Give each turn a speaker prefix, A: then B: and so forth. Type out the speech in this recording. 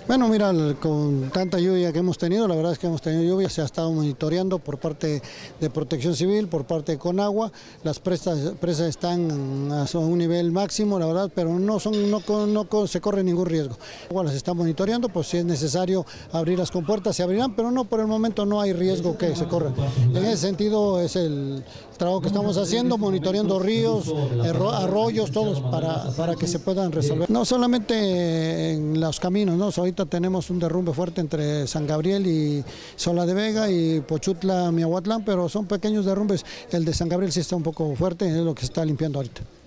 A: Bueno, mira, con tanta lluvia que hemos tenido, la verdad es que hemos tenido lluvia, se ha estado monitoreando por parte de Protección Civil, por parte de Conagua, las presas están a un nivel máximo, la verdad, pero no se corre ningún riesgo. Igual las está monitoreando, pues si es necesario abrir las compuertas se abrirán, pero no, por el momento no hay riesgo que se corra. En ese sentido es el trabajo que estamos haciendo, monitoreando ríos, arroyos, todos para que se puedan resolver. No solamente en los caminos, ¿no? Ahorita tenemos un derrumbe fuerte entre San Gabriel y Sola de Vega y Pochutla, Miahuatlán, pero son pequeños derrumbes. El de San Gabriel sí está un poco fuerte, es lo que se está limpiando ahorita.